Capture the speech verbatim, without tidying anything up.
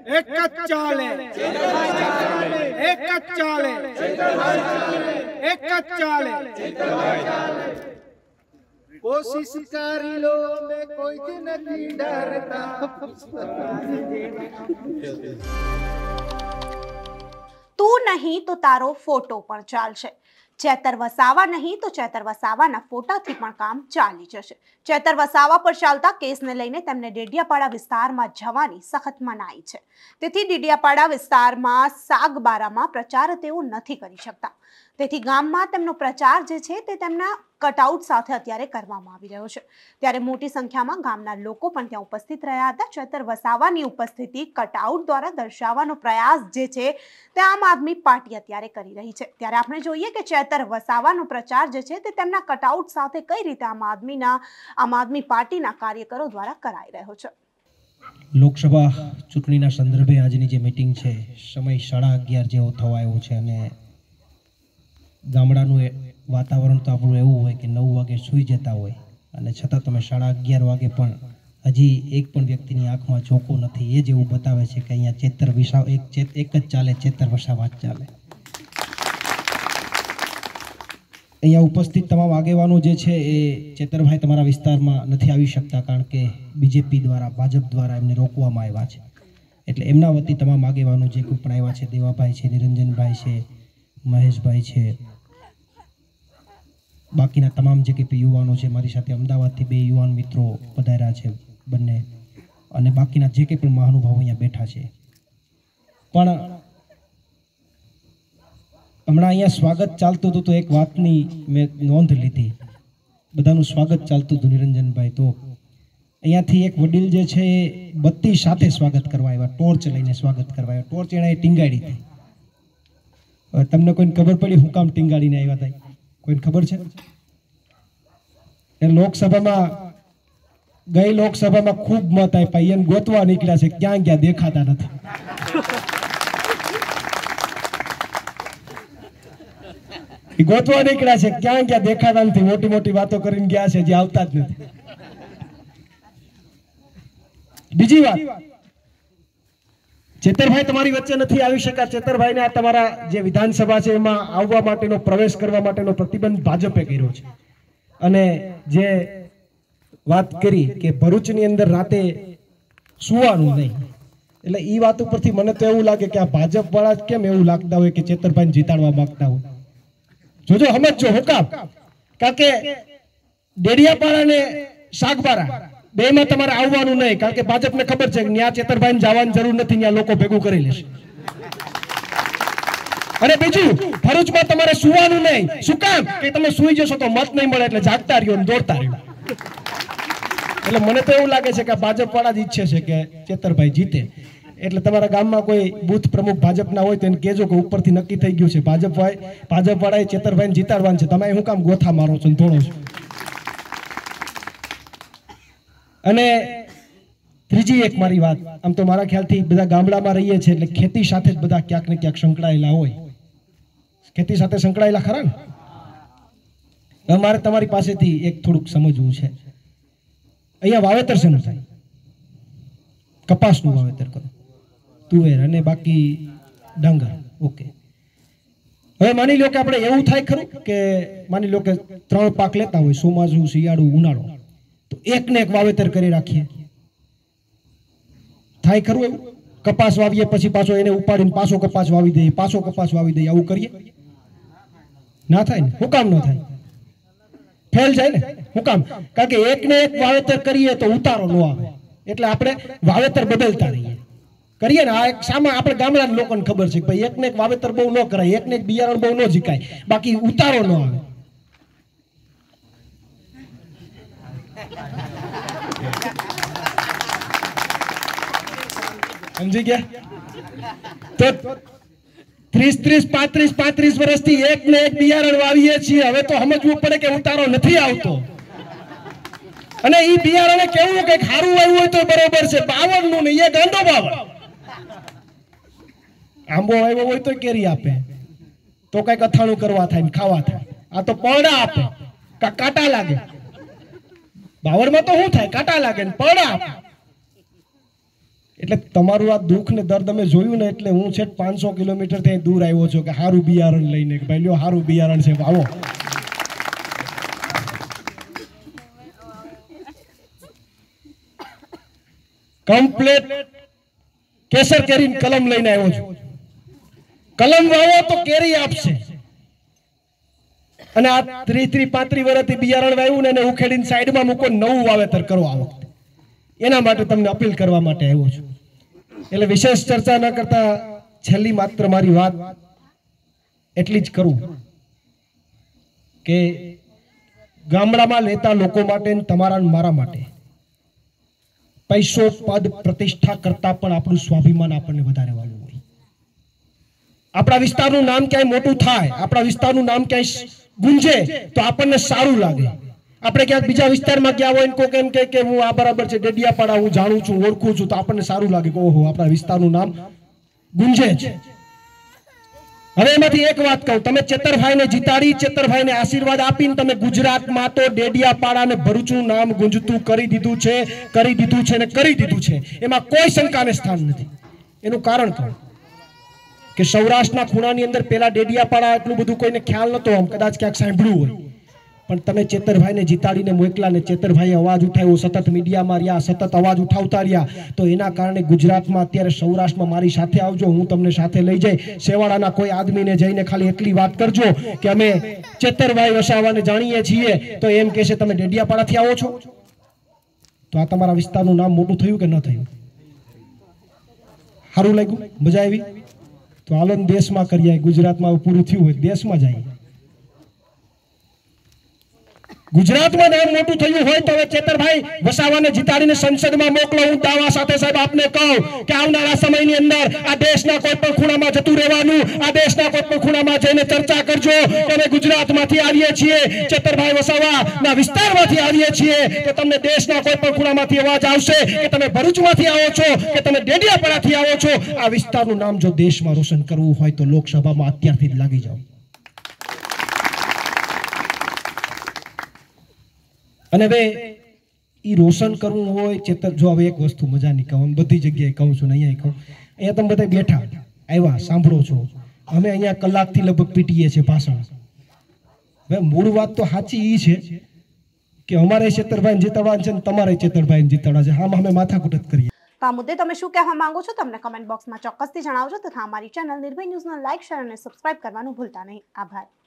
एक चाले एक चाले एक चाले कोशिश कर लो मैं कोई नहीं डरता। તું નહીં તો તારો ફોટો પણ ચાલશે। ચેતર વસાવા નહીં તો ચેતર વસાવાના ફોટાથી પણ કામ ચાલી જશે। ચેતર વસાવા પર ચાલતા કેસને લઈને તેમને ડેડિયાપાડા વિસ્તારમાં જવાની સખત મનાઈ છે, તેથી ડેડિયાપાડા વિસ્તારમાં સાગબારામાં પ્રચાર તેઓ નથી કરી શકતા, તેથી ગામમાં તેમનો પ્રચાર જે છે તે તેમના કટઆઉટ સાથે અત્યારે કરવામાં આવી રહ્યો છે। ત્યારે મોટી સંખ્યામાં ગામના લોકો પણ ત્યાં ઉપસ્થિત રહ્યા હતા। ચેતર વસાવાની ઉપસ્થિતિ કટઆઉટ દ્વારા દર્શાવવાનો પ્રયાસ જે છે તે આમ આદમી પાર્ટી અત્યારે કરી રહી છે। ત્યારે આપણે જોઈએ કે ચેતર વસાવાનો પ્રચાર જે છે તે તેમના કટઆઉટ સાથે કઈ રીતે આમ આદમીના આમ આદમી પાર્ટીના કાર્યકરો દ્વારા કરાઈ રહ્યો છે। લોકસભા ચૂંટણીના સંદર્ભે આજની જે મીટિંગ છે સમય સાડા અગિયાર જેવો થવા આવ્યો છે અને ગામડાનું વાતાવરણ તો આપણું એવું હોય કે નવ વાગે સૂઈ જતા હોય અને છતાં તમે સાડા અગિયાર વાગે પણ હજી એક પણ વ્યક્તિની આંખમાં ઝોકો નથી। એ જ એવું બતાવે છે કે અહીંયા ચેતર વિસાવ એક ચેત એક જ ચાલે, ચેતર વસાવા જ ચાલે। અહીંયા ઉપસ્થિત તમામ આગેવાનો જે છે એ ચેતરભાઈ તમારા વિસ્તારમાં નથી આવી શકતા કારણ કે બીજેપી દ્વારા ભાજપ દ્વારા એમને રોકવામાં આવ્યા છે, એટલે એમના વતી તમામ આગેવાનો જે કોઈ પણ આવ્યા છે, દેવાભાઈ છે, નિરંજનભાઈ છે, મહેશભાઈ છે, બાકીના તમામ જે કંઈ યુવાનો છે, મારી સાથે અમદાવાદથી બે યુવાન મિત્રો પધાર્યા છે બંને, અને બાકીના જે કંઈ પણ મહાનુભાવો અહીંયા બેઠા છે। પણ હમણાં અહીંયા સ્વાગત ચાલતું હતું તો એક વાતની મેં નોંધ લીધી, બધાનું સ્વાગત ચાલતું હતું નિરંજનભાઈ, તો અહીંયાથી એક વડીલ જે છે એ બત્તી સાથે સ્વાગત કરવા આવ્યા, ટોર્ચ લઈને સ્વાગત કરવા આવ્યા। ટોર્ચ એણે ટીંગાડી હતી। હવે તમને કોઈને ખબર પડી હું કામ ટીંગાડીને આવ્યા હતા? કોઈને ખબર છે? એ લોકસભામાં ગઈ લોકસભામાં ખૂબ મત આપ્યા, એને ગોતવા નીકળ્યા છે, ક્યાં ક્યાં દેખાતા નથી। ગોતવા નીકળ્યા છે, ક્યાં ક્યાં દેખાતા નથી, મોટી મોટી વાતો કરીને ગયા છે, જે આવતા જ નથી। બીજી વાત, ચેતરભાઈ તમારી વચ્ચે નથી આવી શક્યા। ચેતરભાઈને આ તમારા જે વિધાનસભા છે એમાં આવવા માટેનો, પ્રવેશ કરવા માટેનો પ્રતિબંધ ભાજપે કર્યો છે, અને જે વાત કરી કે ભરૂચની અંદર રાતે સુવાનું નહીં, એટલે એ વાત ઉપરથી મને તો એવું લાગે કે આ ભાજપ વાળા કેમ એવું લાગતા હોય કે ચેતરભાઈને જીતાડવા માંગતા હોય। જોજો સમજો હું કામ, કારણ કે ડેડિયાપાડા ને સાગબારા બે માં તમારે આવવાનું નહીં, કારણ કે ભાજપને ખબર છે કે ત્યાં ચેતરભાઈને જવાની જરૂર નથી, ત્યાં લોકો ભેગું કરી લેશે। અને બીજું, ભરૂચમાં તમારે સુવાનું નહીં, શું કામ કે તમે સુઈ જશો તો મત નહીં મળે, એટલે જાગતા રહ્યો ને દોડતા રહ્યો। એટલે મને તો એવું લાગે છે કે ભાજપ વાળા જ ઈચ્છે છે કે ચેતરભાઈ જીતે, એટલે તમારા ગામમાં કોઈ બૂથ પ્રમુખ ભાજપના હોય તો એને કહેજો કે ઉપરથી નક્કી થઈ ગયું છે ભાજપ ભાઈ ભાજપ વાળાએ ચેતરભાઈને જીતાડવાનું છે, તમે શું કામ ગોથા મારો છો ને થોડો છો। અને ત્રીજી એક મારી વાત, આમ તો મારા ખ્યાલથી બધા ગામડામાં રહીએ છીએ એટલે ખેતી સાથે જ બધા ક્યાંક ને ક્યાંક સંકળાયેલા હોય, ખેતી સાથે સંકળાયેલા ખરા ને? હવે મારે તમારી પાસેથી એક થોડુંક સમજવું છે, અહીંયા વાવેતર શેનું થાય? કપાસનું વાવેતર કરો, તુવેર અને બાકી ડાંગર, ઓકે। હવે માની લો કે આપણે એવું થાય ખરું કે માની લો કે ત્રણ પાક લેતા હોય, ચોમાસું, શિયાળું, ઉનાળો, તો એક ને એક વાવેતર કરી રાખીએ, થાય ખરું એવું? કપાસ વાવીએ પછી પાછો એને ઉપાડીને પાછો કપાસ વાવી દઈએ, પાછો કપાસ વાવી દઈએ, આવું કરીએ? ના થાય ને? શું કામ ન થાય? ફેલ જાય ને? શું કામ? કારણ કે એક ને એક વાવેતર કરીએ તો ઉતારો ન આવે, એટલે આપણે વાવેતર બદલતા રહીએ, કરીએ ને। આ એક સામા આપણે ગામડાના લોકોને ખબર છે કે ભાઈ એક ને એક વાવેતર બહુ ન કરાય, એક ને એક બિયારણ બહુ ન જીકાય, બાકી ઉતારો ન આવે। સમજી ગયા? તો ત્રીસ ત્રીસ પાંત્રીસ પાંત્રીસ વર્ષથી એક ને એક બિયારણ વાવીએ છીએ, હવે તો સમજવું પડે કે ઉતારો નથી આવતો, અને ઈ બિયારણે કેવું કે ખારું આવ્યું હોય તો બરોબર છે, બાવન નું નહીં, એ ગાંડો બાવન। આંબો આવ્યો હોય તો કેરી આપે, તો કઈક અથાણું કરવા થાય ને ખાવા થાય, આ તો પૌડા આપે, કાંટા લાગે। બાવળમાં તો શું થાય? કાંટા લાગે ને પૌડા આપે, એટલે તમારું આ દુઃખ ને દર્દ અમે જોયું ને એટલે હું છે પાંચસો કિલોમીટર થી દૂર આવ્યો છું કે સારું બિયારણ લઈને કે ભાઈ લ્યો સારું બિયારણ છે આવો. કમ્પ્લેટ કેસર કેરીની કલમ લઈને આવ્યો છું. કલમ વાવો તો કેરી આપશે. અને આ ત્રીસ ત્રીસ પાંત્રીસ વર્ષથી બિયારણ વાવ્યું ને એને ઉખેડીને સાઈડમાં મૂકો, નવું વાવેતર કરો આ વખતે. એના માટે તમને અપીલ કરવા માટે આવ્યો છું. એટલે વિશેષ ચર્ચા ન કરતા છેલ્લી માત્ર મારી વાત એટલી જ કરું કે ગામડામાં લેતા લોકો માટે તમારા મારા માટે પૈસો પદ પ્રતિષ્ઠા કરતા પણ આપણું સ્વાભિમાન આપણને વધારે વાલું હોય. આપણા વિસ્તારનું નામ ક્યાંય મોટું થાય, આપણા વિસ્તારનું નામ ક્યાંય ગુંજે તો આપણને સારું લાગે. આપણે ક્યાંક બીજા વિસ્તારમાં ગયા હોય ને કોઈ એમ કહે કે હું આ બરાબર છે ડેડિયાપાડા હું જાણું છું ઓળખું છું તો આપણને સારું લાગે કે ઓહો આપણા વિસ્તારનું નામ ગુંજે છે. હવે એમાંથી એક વાત કહું, તમે ચેતરભાઈને જીતાડી, ચેતરભાઈને આશીર્વાદ આપીને તમે ગુજરાતમાં તો ડેડિયાપાડા ને ભરૂચનું નામ ગુંજતું કરી દીધું છે, કરી દીધું છે ને કરી દીધું છે. એમાં કોઈ શંકાને સ્થાન નથી. એનું કારણ કહું કે સૌરાષ્ટ્રના ખૂણાની અંદર પેલા ડેડિયાપાડા એટલું બધું કોઈને ખ્યાલ નતો, આમ કદાચ ક્યાંક સાંભળ્યું હોય, પણ તમે ચેતરભાઈને જીતાડીને મોકલા ને ચેતરભાઈએ અવાજ ઉઠાવ્યો, સતત મીડિયામાં રહ્યા, સતત અવાજ ઉઠાવતા રહ્યા, તો એના કારણે ગુજરાતમાં અત્યારે સૌરાષ્ટ્રમાં મારી સાથે આવજો, હું તમને સાથે લઈ જઈ. સેવાડાના કોઈ આદમીને જઈને ખાલી એટલી વાત કરજો કે અમે ચેતરભાઈ વસાવાને જાણીએ છીએ, તો એમ કહેશે તમે ડેડિયાપાડાથી આવો છો, તો આ તમારા વિસ્તારનું નામ મોટું થયું કે ન થયું? સારું લાગ્યું? મજા આવી? તો હાલો દેશમાં કરીએ. ગુજરાતમાં પૂરું થયું હોય દેશમાં જઈએ. ગુજરાતમાં નામ મોટું થયું હોય તો હવે ચેતરભાઈ વસાવાને જીતાડીને સંસદમાં મોકલો. હું દાવા સાથે સાહેબ આપને કહું કે આવનારા સમયની અંદર આ દેશના કોઈ પણ ખૂણામાં જતું રહેવાનું, આ દેશના કોઈ પણ ખૂણામાં જઈને ચર્ચા કરજો કે અમે ગુજરાતમાંથી આવીએ છીએ, ચેતરભાઈ વસાવાના વિસ્તારમાંથી આવીએ છીએ, તો તમને દેશના કોઈ પણ ખૂણામાંથી અવાજ આવશે કે તમે ભરૂચમાંથી આવો છો કે તમે ડેડિયાપાડાથી આવો છો. આ વિસ્તારનું નામ જો દેશમાં રોશન કરવું હોય તો લોકસભામાં અત્યારથી જ લાગી જાઓ. અને હવે એ રોશન કરવું હોય ચેતર, જો હવે એક વસ્તુ મજાની કહું, બધી જગ્યાએ કહું છું ને અહીંયા કહું, અહીંયા તમે બધા બેઠા આવ્યા સાંભળો છો, અમે અહીંયા કલાકથી લગભગ પીટીએ છીએ ભાષણ. હવે મૂળ વાત તો સાચી એ છે કે અમારે ચેતરભાઈ જીતાડવા છે ને તમારે ચેતરભાઈ જીતાડવા છે. આમાં અમે માથાકૂટ જ કરીએ. તો આ મુદ્દે તમે શું કહેવા માંગો છો તમને કમેન્ટ બોક્સમાં ચોક્કસથી જણાવજો તથા અમારી ચેનલ નિર્ભય ન્યૂઝને લાઇક, શેર અને સબસ્ક્રાઇબ કરવાનું ભૂલતા નહીં. આભાર.